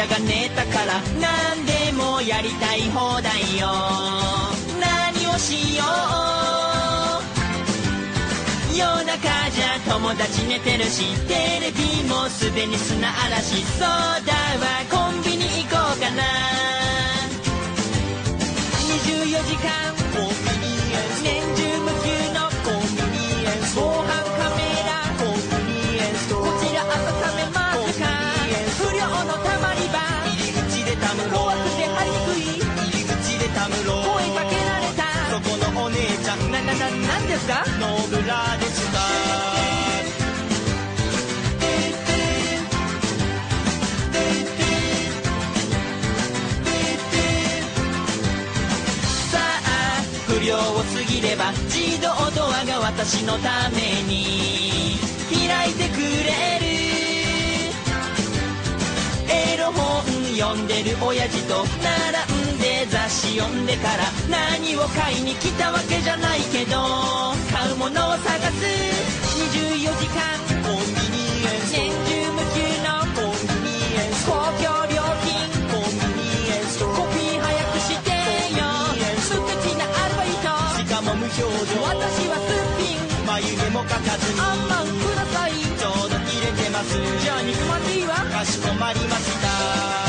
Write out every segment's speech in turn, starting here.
が寝たから何でもやりたい放題よ。何をしよう、夜中じゃ友達寝てるし、テレビもすでに砂嵐。そうだわ、コンビニ行こうかな。24時間コンビニエンス、年中無休のコンビニエンス、防犯カメラコンビニエンス、こちら温めますか、不良のたまり場、入り口でたむろ、怖くて入りにくい、入り口でたむろ、声かけられた、そこのお姉ちゃん、なんですか、ノーブラですか。不良を過ぎれば自動ドアが私のために開いてくれる。エロ本読んでる親父と並んで雑誌読んでから、何を買いに来たわけじゃないけど買うものを探す。24時間コンビニエンス、年中無休のコンビニエンス、公共料金コンビニエンス、コピー早くしてよ、無口なアルバイト、しかも無表情、私はすっぴん、眉毛も描かずにあんまんください、ちょうど入れてます、じゃあ肉まんでいいわ、かしこまりました。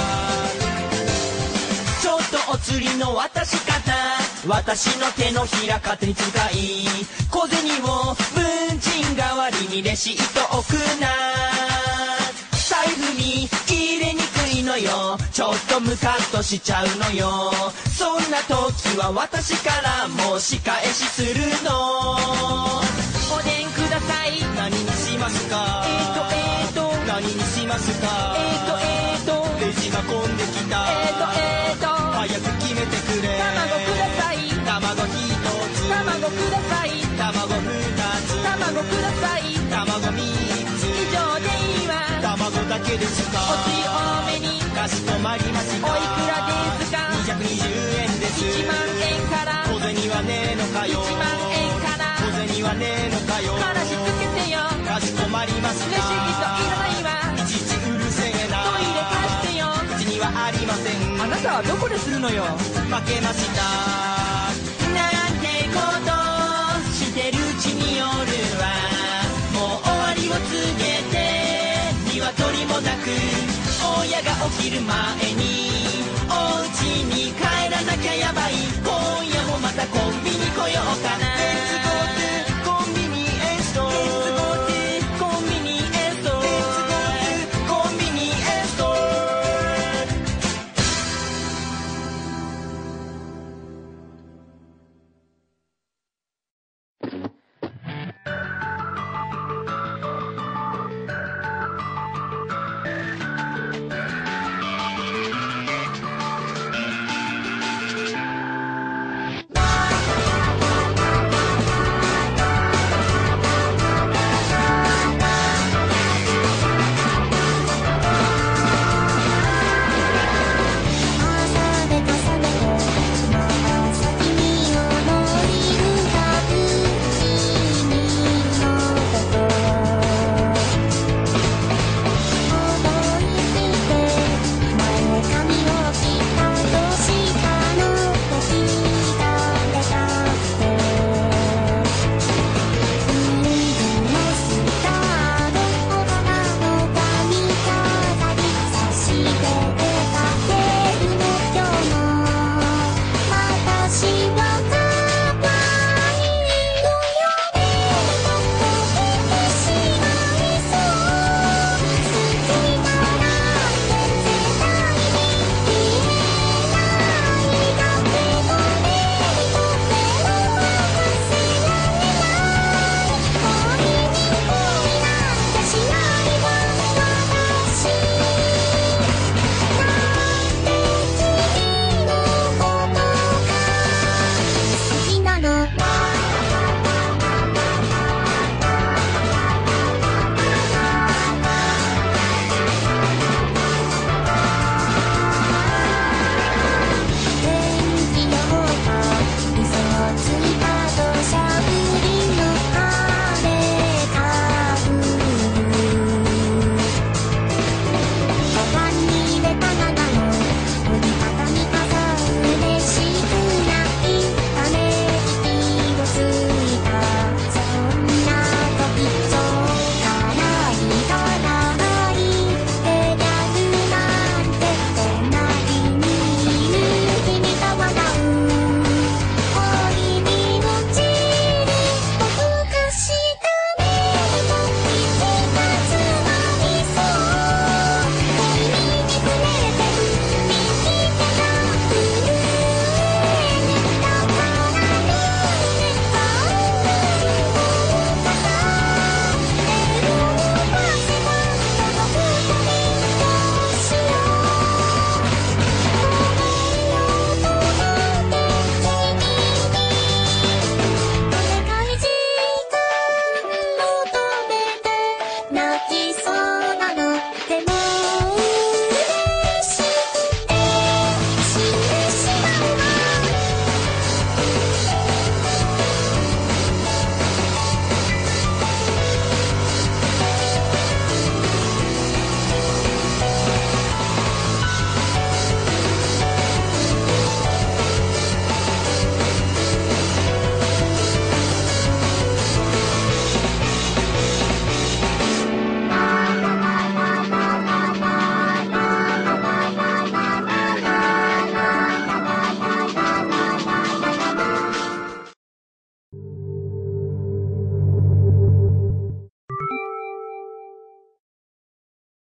ちょっとお釣りの渡し方、私の手のひら勝手に使い、小銭を文鎮代わりにレシート置くな。財布に入れにくいのよ、ちょっとムカッとしちゃうのよ。そんな時は私からも仕返しするの。おでんください、何にしますか、何にしますか、レジが混んできた、早く決めてくれ、卵ください、卵1つ、卵ください、卵2つ、卵ください、卵3つ、以上でいいわ、卵だけですか、おつゆ多めに、かしこまりました。おいくらですか、220円です、1万円から、小銭はねえのかよ、1万円から、小銭はねえのかよ、話つけてよ、かしこまりました。レシートいらないわ、いちいちうるせえな、トイレ貸してよ、うちにはありません、あなたはどこでするのよ、負けました。なんてことしてるうちに夜はもう終わりを告げて、鶏もなく親が起きる前にお家に帰らなきゃやばい、今夜もまたコンビニ来ようかな。